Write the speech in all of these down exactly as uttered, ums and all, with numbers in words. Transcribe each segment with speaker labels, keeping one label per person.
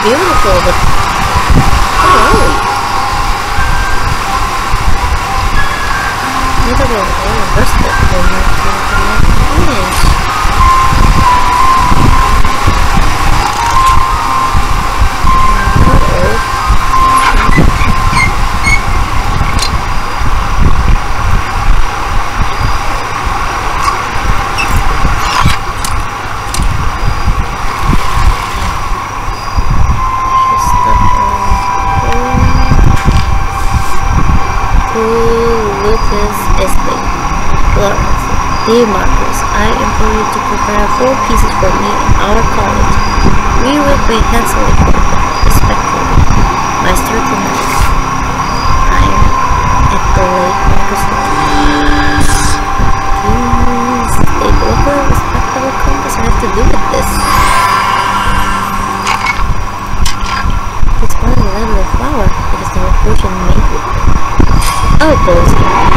Speaker 1: beautiful, but oh, look at all the rusted for my image. Dear Marcus, I implore you to prepare four pieces for me in our college. We will pay handsomely for them, respectfully. Master tonight. I am at the late Marcus. Please, they look a respectable compass I have to do with this. It's only a level of flower because the potion made with it. Oh, boys.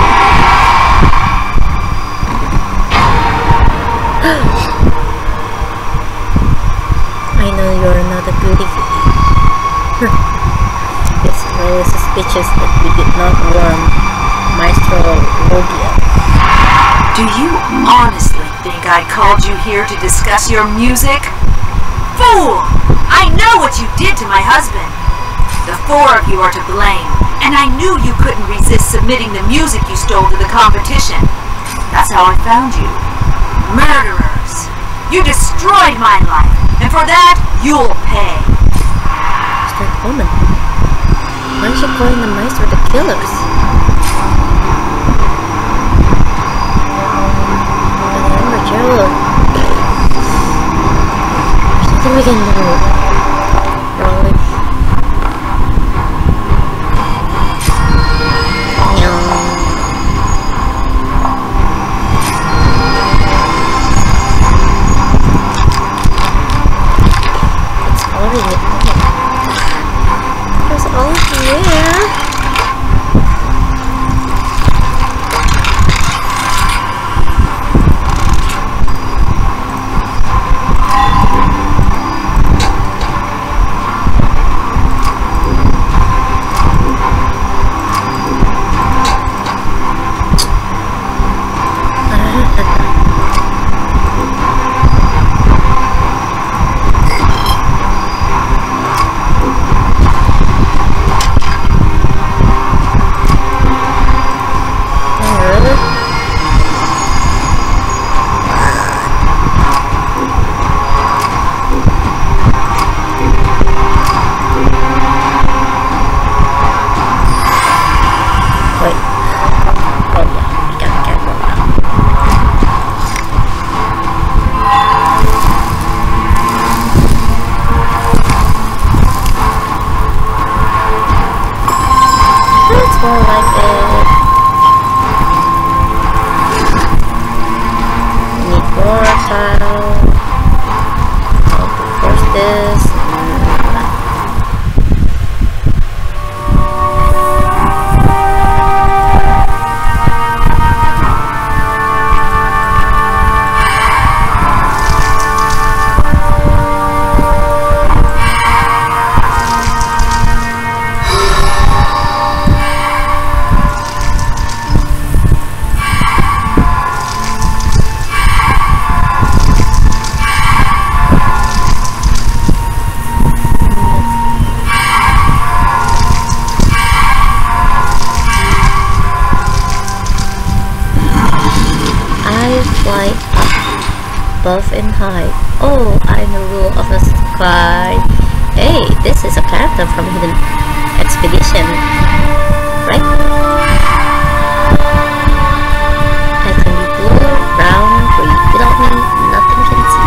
Speaker 1: I know you're not a goody goody. It's really suspicious that we did not warn Maestro Rodia.
Speaker 2: Do you honestly think I called you here to discuss your music? Fool! I know what you did to my husband. The four of you are to blame, and I knew you couldn't resist submitting the music you stole to the competition. That's how I found you. Murderers! You destroyed my life, and for that, you'll pay.
Speaker 1: Who's that woman? Why is she calling the Maestro the killers? Remember, Gerald. There's nothing we can do. Probably. There's all here. Above and high. Oh, I'm the rule of the sky. Hey, this is a character from Hidden Expedition, right? I can be blue, brown, green. Without me, nothing can see.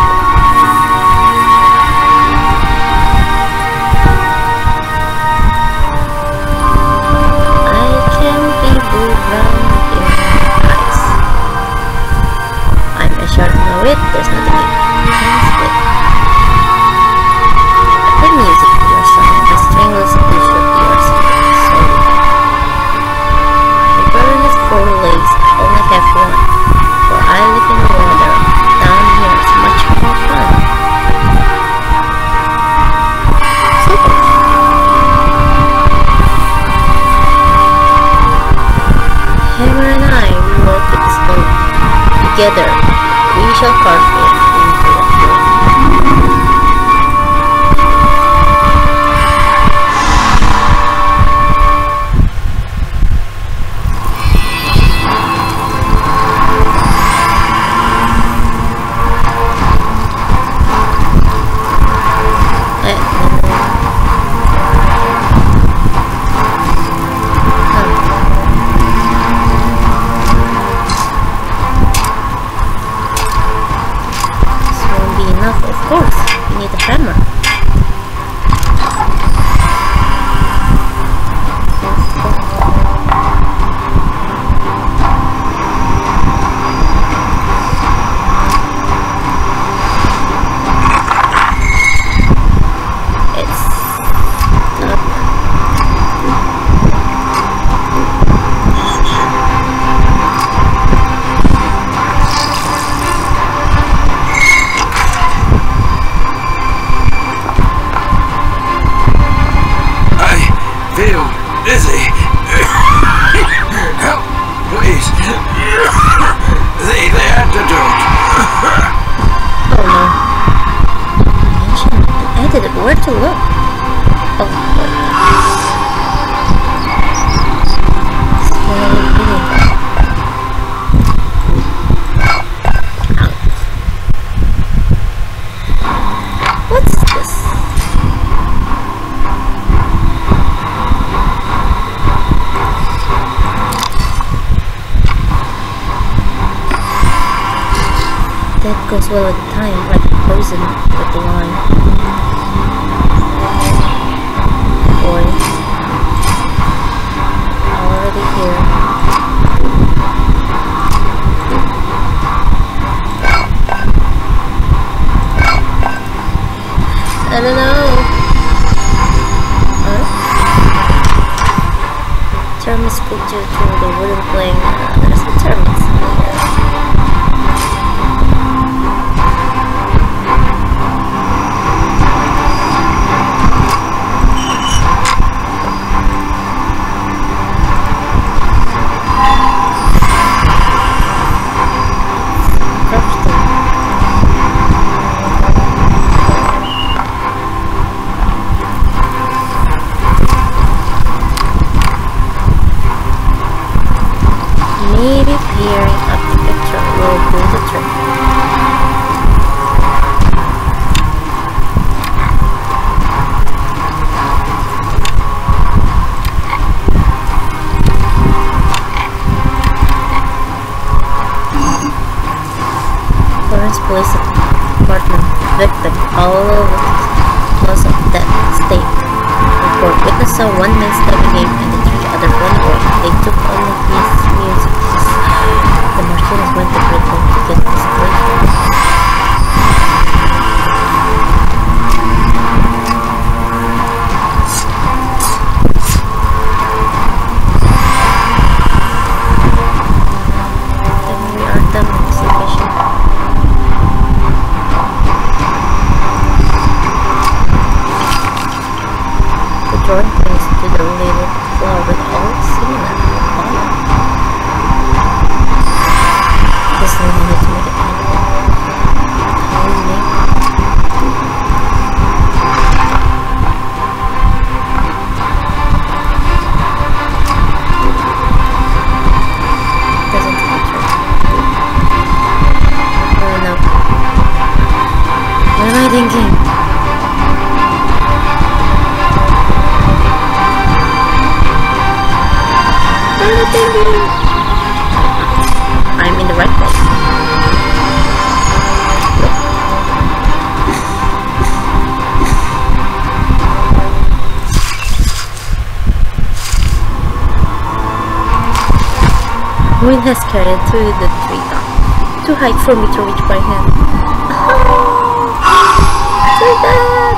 Speaker 1: I can be blue, brown in my eyes. I'm a short know it. There's nothing you can split. I play music to your song. The stringless t-shirt to your song. So the burden is four legs. I only have one. For I live in the water. Down here is much more fun. So Together, we shall carve it into a throne. Where to look? Oh, boy. Slowly moving. What's this? That goes well with time, like poison with the wine. Already here. I don't know. Huh? Termites picture through the wooden plank. Uh, there's the termites here. Maybe peering up the picture will do the trick. Florence police department victim all over the close of that state. Report witness saw one man stepping in and the three others running away. They took only his music. The Martinez went to Britain to get this place. Then we are done with this mission. The drawing points to the related floor with all similar color. This lady needs to make it happen. Calling me. Doesn't feature. Oh no. What am I thinking? What am I thinking? I'm in the right place. Wind has carried through the treetop. Too high for me to reach by hand. Too bad!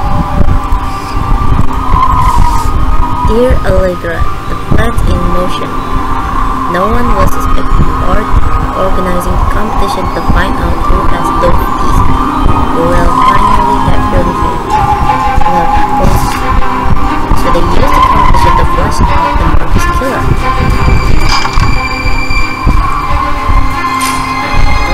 Speaker 1: Dear Allegra, the plant in motion. No one was expecting or organizing the competition to find out who has those keys. We will finally have your reveal. So they used the competition to flush out the Marcus killer.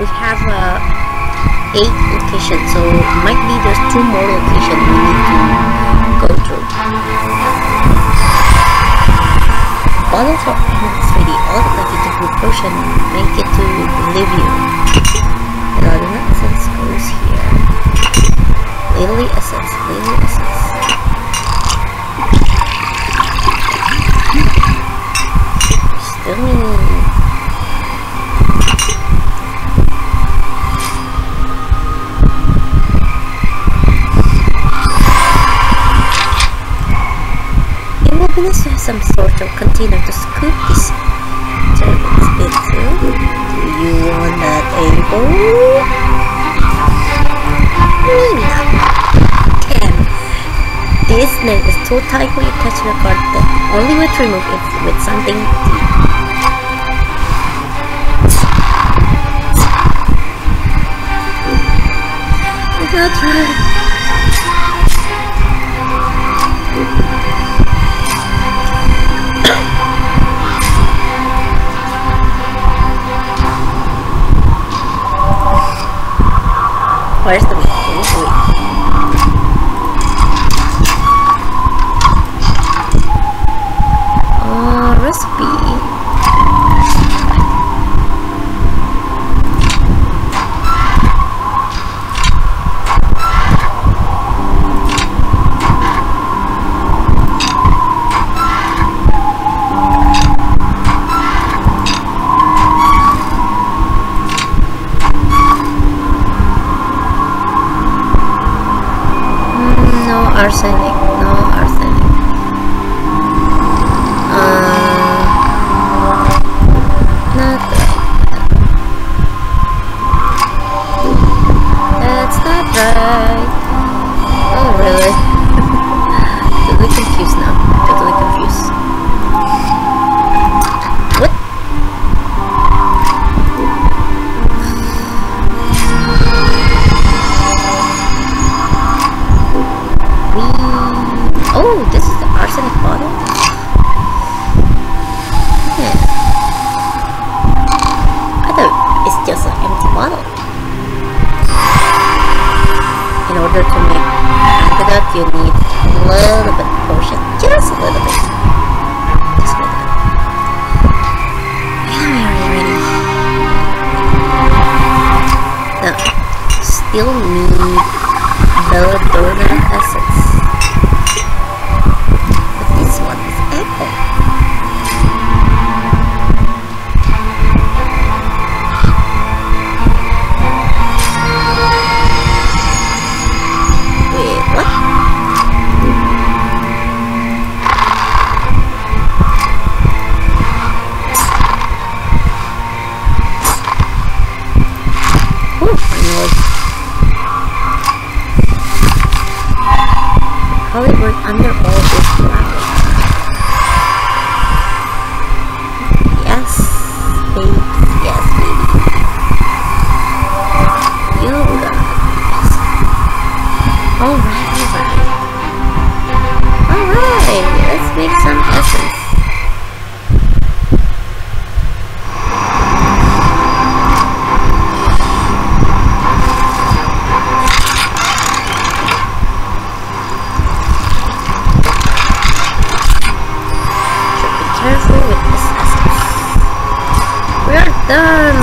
Speaker 1: we have uh, eight locations, so might be there's two more locations we need to go through. Bottles for Amelie's ready. All the lucky to blue potion make it to live you. The other essence goes here. Lily essence, Lily essence. Still. Bussiness has some sort of container to scoop this turbines into. Do you want that able? Maybe not. Damn. This snake is so tightly attached to the card that the only way to remove it is with something deep. That's right. Where's the wait? Where's the wait? Uh, recipe. Arsenic, no arsenic. Uh, not right. That's not right. Oh, really? Totally confused now. Totally confused. What? Oh, this is the arsenic bottle? Yeah. I thought it's just an empty bottle. In order to make antidote, you need a little bit of potion. Just a little bit. Just a little bit. Yeah, we are ready. Now, still need belladonna essence. Under all this flour. Yes, babe. Yes, baby. You got this. Alright, alright. Alright, let's make some essence. Careful with this essence. We're done!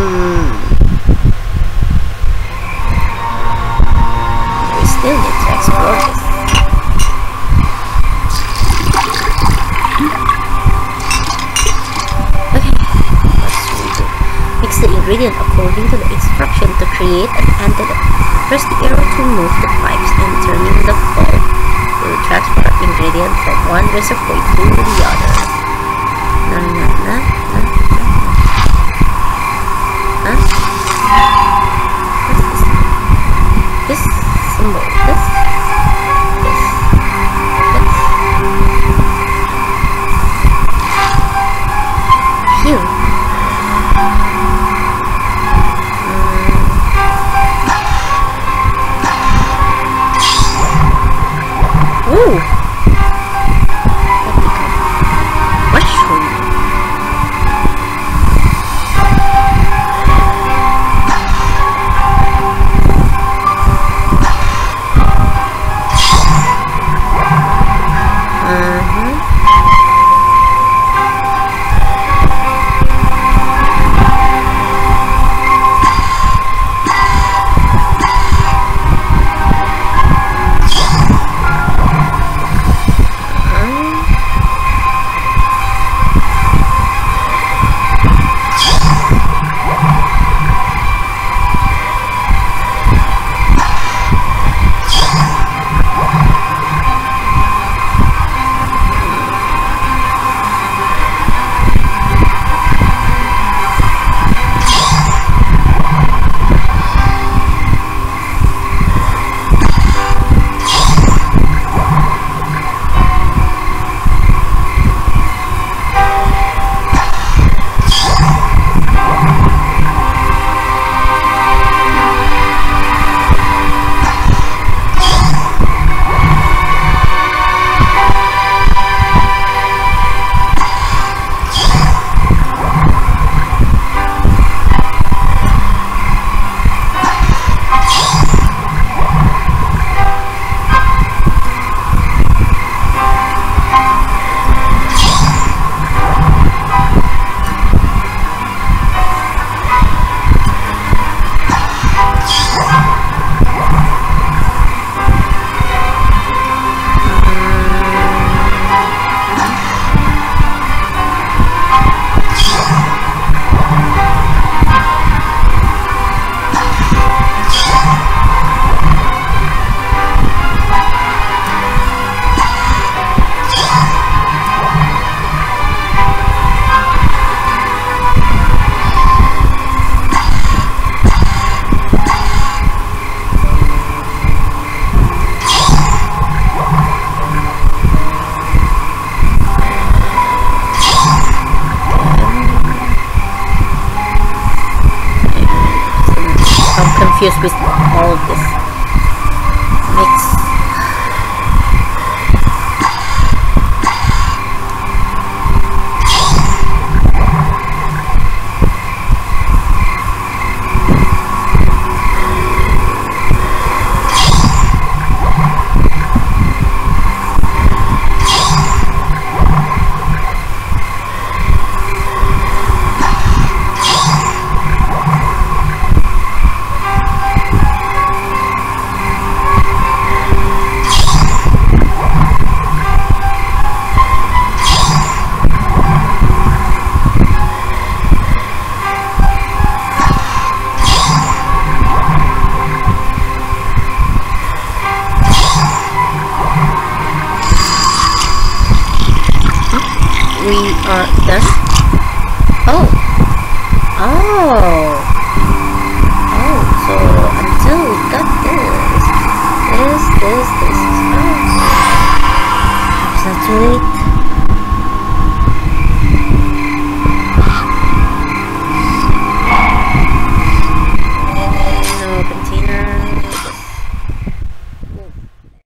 Speaker 1: We still need to explore this. Okay, what should we do? Mix the ingredient according to the instruction to create an antidote. Press the arrow to move the pipes and turning the ball will transfer ingredient from one reservoir to the other. Na, na, na, na, na. Huh? What's this? This symbol. This. This. This. Phew. Um. Ooh. I'm confused with all of this. Mix. We are done? Oh! Oh! Oh, so until we got this, this, this, this, oh. It's not too late.